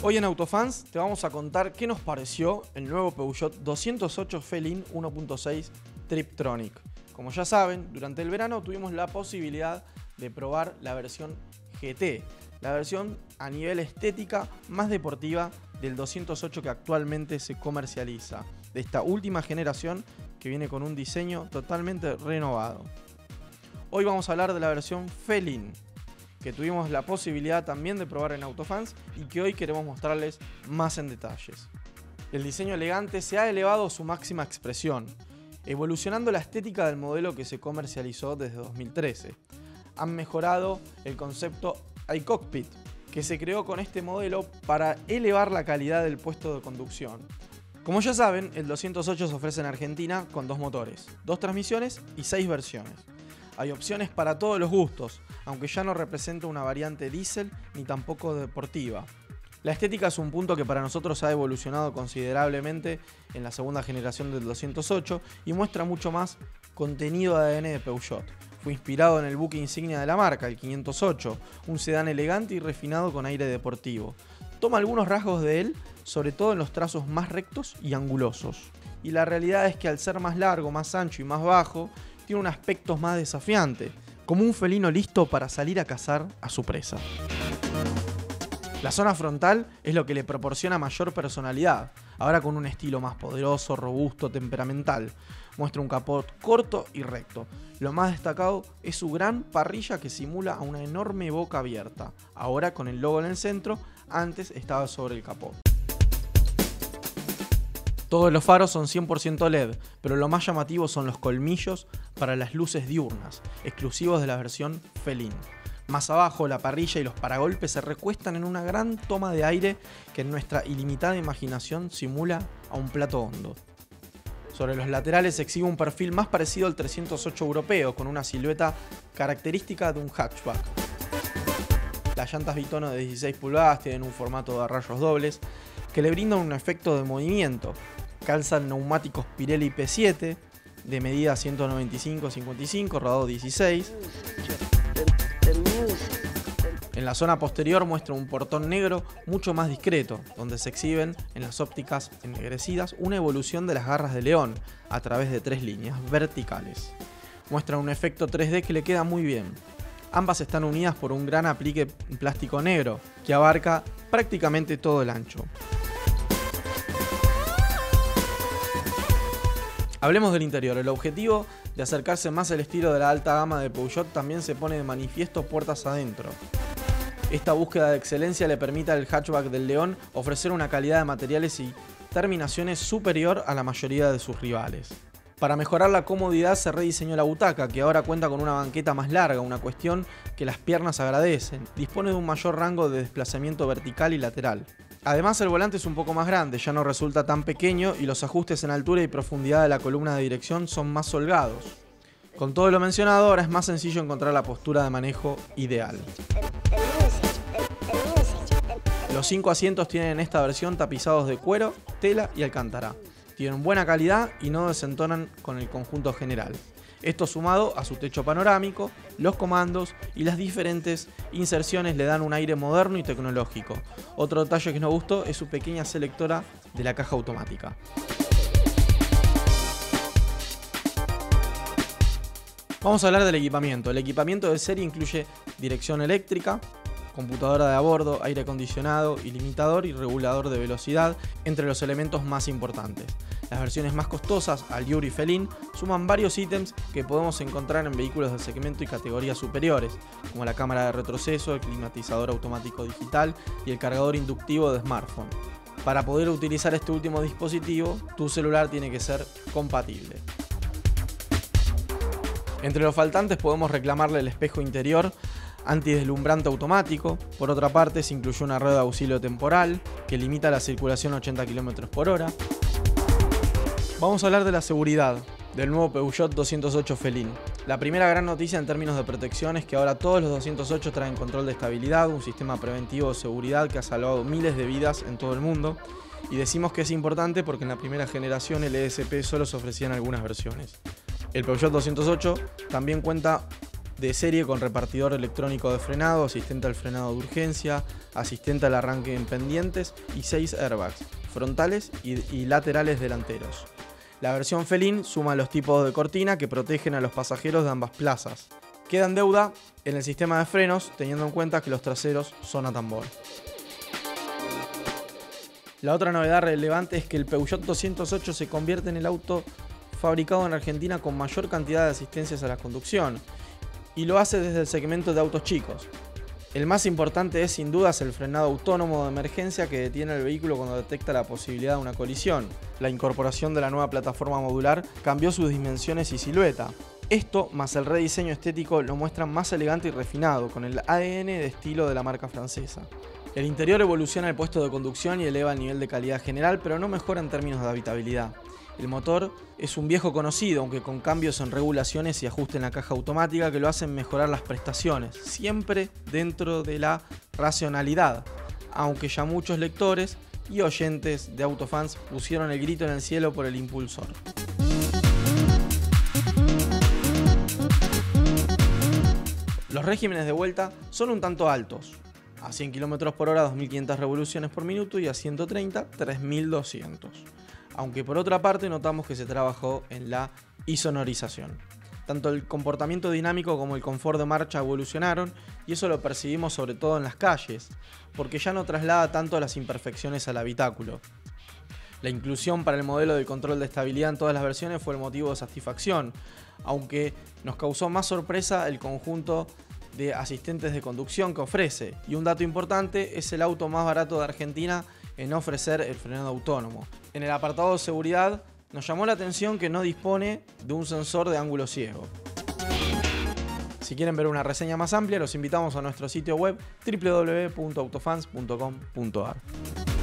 Hoy en Autofans te vamos a contar qué nos pareció el nuevo Peugeot 208 Felin 1.6 Triptronic. Como ya saben, durante el verano tuvimos la posibilidad de probar la versión GT, la versión a nivel estética más deportiva del 208 que actualmente se comercializa, de esta última generación que viene con un diseño totalmente renovado. Hoy vamos a hablar de la versión Felin, que tuvimos la posibilidad también de probar en Autofans y que hoy queremos mostrarles más en detalles. El diseño elegante se ha elevado a su máxima expresión, evolucionando la estética del modelo que se comercializó desde 2013. Han mejorado el concepto iCockpit, que se creó con este modelo para elevar la calidad del puesto de conducción. Como ya saben, el 208 se ofrece en Argentina con 2 motores, 2 transmisiones y 6 versiones. Hay opciones para todos los gustos, aunque ya no representa una variante diésel ni tampoco deportiva. La estética es un punto que para nosotros ha evolucionado considerablemente en la segunda generación del 208 y muestra mucho más contenido de ADN de Peugeot. Fue inspirado en el buque insignia de la marca, el 508, un sedán elegante y refinado con aire deportivo. Toma algunos rasgos de él, sobre todo en los trazos más rectos y angulosos. Y la realidad es que al ser más largo, más ancho y más bajo, tiene un aspecto más desafiante, como un felino listo para salir a cazar a su presa. La zona frontal es lo que le proporciona mayor personalidad, ahora con un estilo más poderoso, robusto, temperamental. Muestra un capot corto y recto. Lo más destacado es su gran parrilla que simula a una enorme boca abierta, ahora con el logo en el centro, antes estaba sobre el capot. Todos los faros son 100% LED, pero lo más llamativo son los colmillos para las luces diurnas, exclusivos de la versión Felin. Más abajo, la parrilla y los paragolpes se recuestan en una gran toma de aire que en nuestra ilimitada imaginación simula a un plato hondo. Sobre los laterales se exhibe un perfil más parecido al 308 europeo, con una silueta característica de un hatchback. Las llantas Bitono de 16 pulgadas tienen un formato de rayos dobles que le brindan un efecto de movimiento. Calzan neumáticos Pirelli P7 de medida 195-55, rodado 16. En la zona posterior muestra un portón negro mucho más discreto, donde se exhiben en las ópticas ennegrecidas una evolución de las garras de león a través de 3 líneas verticales. Muestra un efecto 3D que le queda muy bien. Ambas están unidas por un gran aplique en plástico negro que abarca prácticamente todo el ancho. Hablemos del interior. El objetivo de acercarse más al estilo de la alta gama de Peugeot también se pone de manifiesto puertas adentro. Esta búsqueda de excelencia le permite al hatchback del León ofrecer una calidad de materiales y terminaciones superior a la mayoría de sus rivales. Para mejorar la comodidad se rediseñó la butaca, que ahora cuenta con una banqueta más larga, una cuestión que las piernas agradecen. Dispone de un mayor rango de desplazamiento vertical y lateral. Además, el volante es un poco más grande, ya no resulta tan pequeño y los ajustes en altura y profundidad de la columna de dirección son más holgados. Con todo lo mencionado, ahora es más sencillo encontrar la postura de manejo ideal. Los 5 asientos tienen en esta versión tapizados de cuero, tela y alcántara. Tienen buena calidad y no desentonan con el conjunto general. Esto sumado a su techo panorámico, los comandos y las diferentes inserciones le dan un aire moderno y tecnológico. Otro detalle que nos gustó es su pequeña selectora de la caja automática. Vamos a hablar del equipamiento. El equipamiento de serie incluye dirección eléctrica, computadora de a bordo, aire acondicionado, ilimitador y regulador de velocidad, entre los elementos más importantes. Las versiones más costosas, Allure y Felin, suman varios ítems que podemos encontrar en vehículos del segmento y categorías superiores, como la cámara de retroceso, el climatizador automático digital y el cargador inductivo de smartphone. Para poder utilizar este último dispositivo, tu celular tiene que ser compatible. Entre los faltantes podemos reclamarle el espejo interior antideslumbrante automático. Por otra parte, se incluyó una rueda de auxilio temporal que limita la circulación a 80 km por hora. Vamos a hablar de la seguridad del nuevo Peugeot 208 Felin. La primera gran noticia en términos de protección es que ahora todos los 208 traen control de estabilidad, un sistema preventivo de seguridad que ha salvado miles de vidas en todo el mundo. Y decimos que es importante porque en la primera generación el ESP solo se ofrecía en algunas versiones. El Peugeot 208 también cuenta de serie con repartidor electrónico de frenado, asistente al frenado de urgencia, asistente al arranque en pendientes y 6 airbags, frontales y laterales delanteros. La versión Felin suma los tipos de cortina que protegen a los pasajeros de ambas plazas. Queda en deuda en el sistema de frenos, teniendo en cuenta que los traseros son a tambor. La otra novedad relevante es que el Peugeot 208 se convierte en el auto fabricado en Argentina con mayor cantidad de asistencias a la conducción, y lo hace desde el segmento de autos chicos. El más importante es sin dudas el frenado autónomo de emergencia que detiene el vehículo cuando detecta la posibilidad de una colisión. La incorporación de la nueva plataforma modular cambió sus dimensiones y silueta. Esto, más el rediseño estético, lo muestran más elegante y refinado, con el ADN de estilo de la marca francesa. El interior evoluciona el puesto de conducción y eleva el nivel de calidad general, pero no mejora en términos de habitabilidad. El motor es un viejo conocido, aunque con cambios en regulaciones y ajuste en la caja automática que lo hacen mejorar las prestaciones, siempre dentro de la racionalidad, aunque ya muchos lectores y oyentes de Autofans pusieron el grito en el cielo por el impulsor. Los regímenes de vuelta son un tanto altos. A 100 km por hora 2500 revoluciones por minuto y a 130 3200. Aunque por otra parte notamos que se trabajó en la insonorización. Tanto el comportamiento dinámico como el confort de marcha evolucionaron y eso lo percibimos sobre todo en las calles, porque ya no traslada tanto las imperfecciones al habitáculo. La inclusión para el modelo de control de estabilidad en todas las versiones fue el motivo de satisfacción, aunque nos causó más sorpresa el conjunto de asistentes de conducción que ofrece. Y un dato importante, es el auto más barato de Argentina en ofrecer el frenado autónomo. En el apartado de seguridad, nos llamó la atención que no dispone de un sensor de ángulo ciego. Si quieren ver una reseña más amplia, los invitamos a nuestro sitio web www.autofans.com.ar.